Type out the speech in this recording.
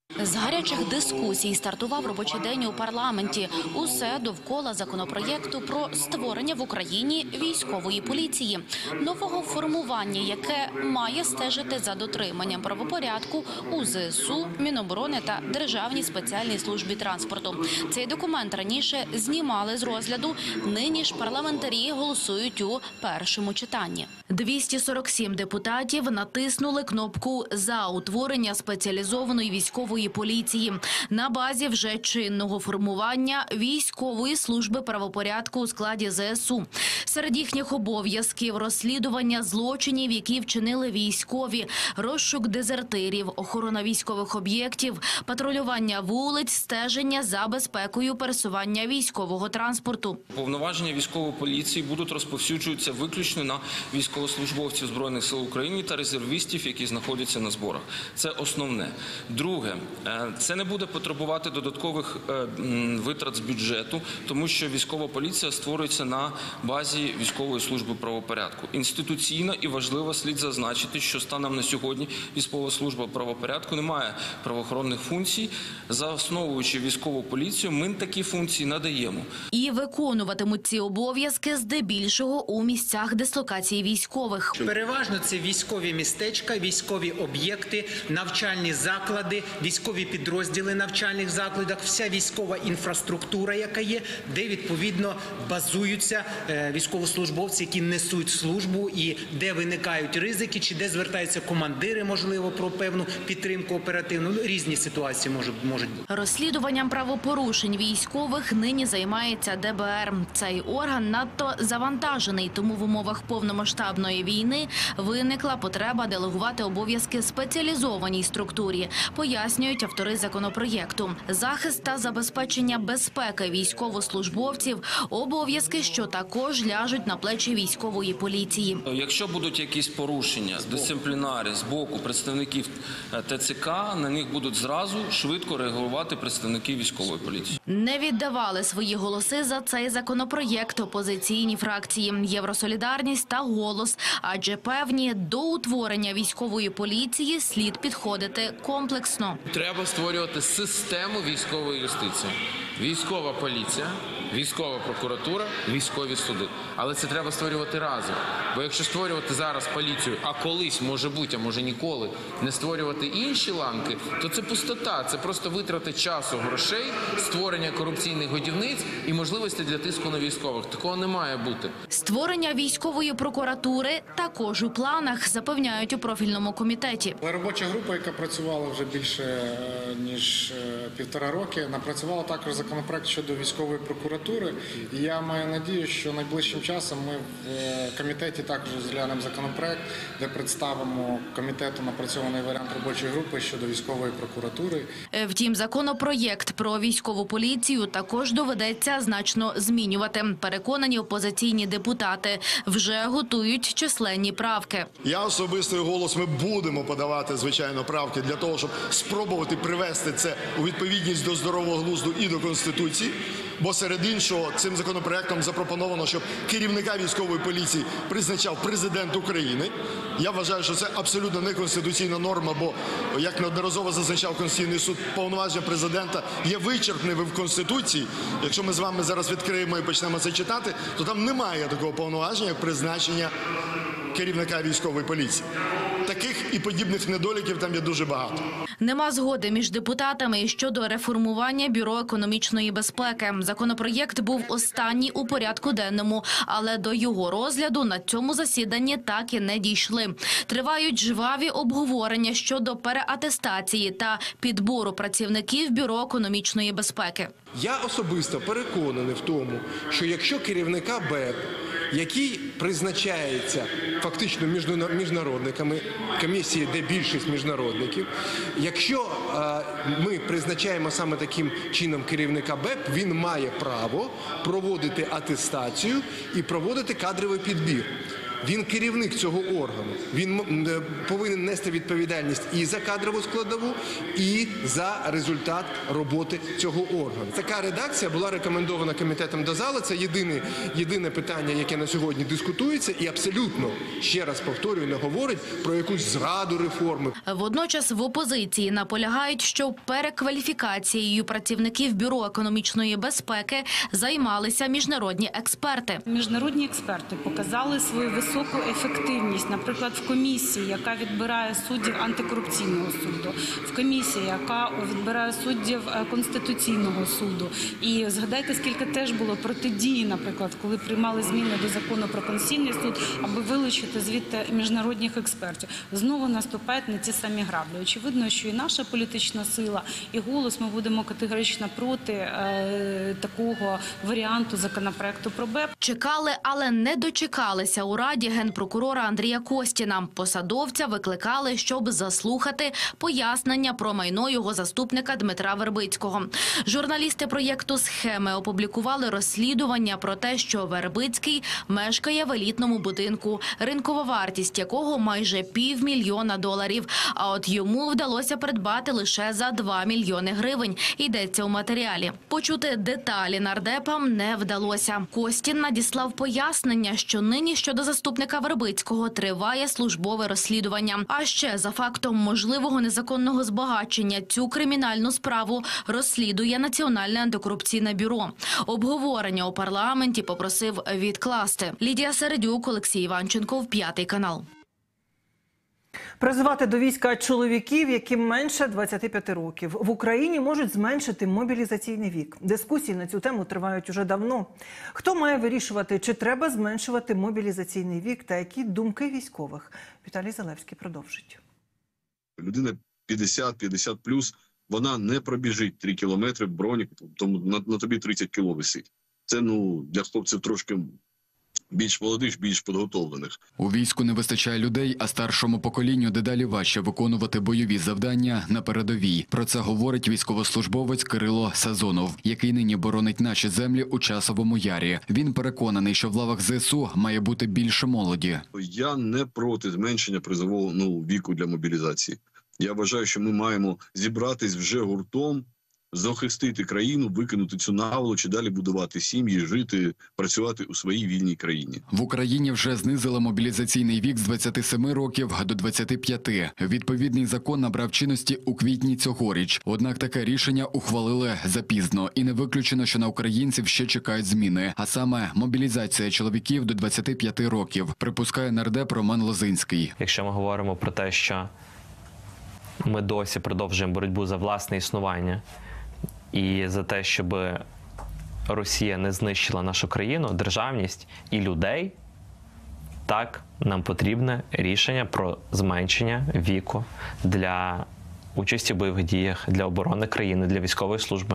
З гарячих дискусій стартував робочий день у парламенті. Усе довкола законопроєкту про створення в Україні військової поліції. Нового формування, яке має стежити за дотриманням правопорядку у ЗСУ, Міноборони та Державній спеціальній службі транспорту. Цей документ раніше знімали з розгляду, нині ж парламентарі голосують у першому читанні. 247 депутатів натиснули кнопку «За» утворення спеціалізованої військової поліції на базі вже чинного формування військової служби правопорядку у складі ЗСУ. Серед їхніх обов'язків – розслідування злочинів, які вчинили військові, розшук дезертирів, охорона військових об'єктів, патрулювання вулиць, стеження за безпекою пересування військового транспорту. Повноваження військової поліції будуть розповсюджуватися виключно на військовослужбовців Збройних сил України та резервістів, які знаходяться на зборах. Це основне. Друге, це не буде потребувати додаткових витрат з бюджету, тому що військова поліція створюється на базі військової служби правопорядку. Інституційно і важливо слід зазначити, що станом на сьогодні військова служба правопорядку не має правоохоронних функцій. Заосновуючи військову поліцію, ми такі функції надаємо. І виконуватимуть ці обов'язки здебільшого у місцях дислокації військових. Переважно це військові містечка, військові об'єкти, навчальні заклади, військові підрозділи навчальних закладах, вся військова інфраструктура, яка є, де відповідно базуються військовослужбовці, які несуть службу, і де виникають ризики, чи де звертаються командири, можливо, про певну підтримку оперативну. Різні ситуації можуть бути. Розслідуванням правопорушень військових нині займається ДБР. Цей орган надто завантажений, тому в умовах повномасштабної війни виникла потреба делегувати обов'язки спеціалізованій структурі, пояснюють автори законопроєкту. Захист та забезпечення безпеки військовослужбовців – обов'язки, що також ляжуть на плечі військової поліції. Якщо будуть якісь порушення дисциплінарні з боку представників ТЦК, на них будуть зразу швидко реагувати представники військової поліції. Не віддавали свої голоси за цей законопроєкт опозиційні фракції «Євросолідарність» та «Голос», адже певні, до утворення військової поліції слід підходити комплексно. Треба створювати систему військової юстиції. Військова поліція, військова прокуратура, військові суди. Але це треба створювати разом. Бо якщо створювати зараз поліцію, а колись, може бути, а може ніколи, не створювати інші ланки, то це пустота, це просто витрати часу, грошей, створення корупційних годівниць і можливості для тиску на військових. Такого не має бути. Створення військової прокуратури також у планах, запевняють у профільному комітеті. Робоча група, яка працювала вже більше ніж 1,5 роки, напрацювала також законопроект щодо військової прокуратури. І я маю надію, що найближчим часом ми в комітеті також розглянемо законопроект, де представимо комітету напрацьований варіант робочої групи щодо військової прокуратури. Втім, законопроєкт про військову поліцію також доведеться значно змінювати. Переконані опозиційні депутати вже готують численні правки. Я особисто і «Голос» ми будемо подавати, звичайно, правки для того, щоб спробувати привести це у відповідність до здорового глузду і до Конституції. Бо серед іншого цим законопроектом запропоновано, щоб керівника військової поліції призначав президент України. Я вважаю, що це абсолютно неконституційна норма, бо, як неодноразово зазначав Конституційний суд, повноваження президента є вичерпними в Конституції. Якщо ми з вами зараз відкриємо і почнемо це читати, то там немає такого повноваження, як призначення керівника військової поліції. Таких і подібних недоліків там є дуже багато. Нема згоди між депутатами щодо реформування Бюро економічної безпеки. Законопроєкт був останній у порядку денному, але до його розгляду на цьому засіданні так і не дійшли. Тривають жваві обговорення щодо переатестації та підбору працівників Бюро економічної безпеки. Я особисто переконаний в тому, що якщо керівника БЕП, який призначається фактично міжнародниками, комісії, де більшість міжнародників, якщо ми призначаємо саме таким чином керівника БЕП, він має право проводити атестацію і проводити кадровий підбір. він керівник цього органу. Він повинен нести відповідальність і за кадрову складову, і за результат роботи цього органу. Така редакція була рекомендована комітетом до зали. Це єдине питання, яке на сьогодні дискутується, і абсолютно, ще раз повторюю, не говорить про якусь зраду реформи. Водночас в опозиції наполягають, що перекваліфікацією працівників Бюро економічної безпеки займалися міжнародні експерти. Міжнародні експерти показали свою високу ефективність, наприклад, в комісії, яка відбирає суддів антикорупційного суду, в комісії, яка відбирає суддів Конституційного суду. І згадайте, скільки теж було протидії, наприклад, коли приймали зміни до закону про Конституційний суд, аби вилучити звідти міжнародних експертів. Знову наступають на ті самі граблі. Очевидно, що і наша політична сила, і «Голос» ми будемо категорично проти такого варіанту законопроекту про БЕП. Чекали, але не дочекалися у Раді генпрокурора Андрія Костіна. Посадовця викликали, щоб заслухати пояснення про майно його заступника Дмитра Вербицького. Журналісти проєкту «Схеми» опублікували розслідування про те, що Вербицький мешкає в елітному будинку, ринкова вартість якого майже $500 000, а от йому вдалося придбати лише за 2 мільйони гривень, йдеться у матеріалі. Почути деталі нардепам не вдалося. Костін надіслав пояснення, що нині щодо заступника Вербицького триває службове розслідування. А ще за фактом можливого незаконного збагачення цю кримінальну справу розслідує Національне антикорупційне бюро. Обговорення у парламенті попросив відкласти. Лідія Середюк, Олексій Іванченко, 5 канал. Призивати до війська чоловіків, яким менше 25 років. В Україні можуть зменшити мобілізаційний вік. Дискусії на цю тему тривають уже давно. Хто має вирішувати, чи треба зменшувати мобілізаційний вік та які думки військових? Віталій Залевський продовжить. Людина 50-50+, вона не пробіжить 3 кілометри бронік, тому на тобі 30 кіло висить. Це, для хлопців трошки більш молодих, більш підготовлених. У війську не вистачає людей, а старшому поколінню дедалі важче виконувати бойові завдання на передовій. Про це говорить військовослужбовець Кирило Сазонов, який нині боронить наші землі у Часовому Ярі. Він переконаний, що в лавах ЗСУ має бути більше молоді. Я не проти зменшення призового віку для мобілізації. Я вважаю, що ми маємо зібратись вже гуртом, захистити країну, викинути цю наволоч і далі будувати сім'ї, жити, працювати у своїй вільній країні. В Україні вже знизили мобілізаційний вік з 27 років до 25. Відповідний закон набрав чинності у квітні цьогоріч. Однак таке рішення ухвалили запізно. І не виключено, що на українців ще чекають зміни. А саме мобілізація чоловіків до 25 років, припускає нардеп Роман Лозинський. Якщо ми говоримо про те, що ми досі продовжуємо боротьбу за власне існування, і за те, щоб Росія не знищила нашу країну, державність і людей, так, нам потрібне рішення про зменшення віку для участі в бойових діях, для оборони країни, для військової служби.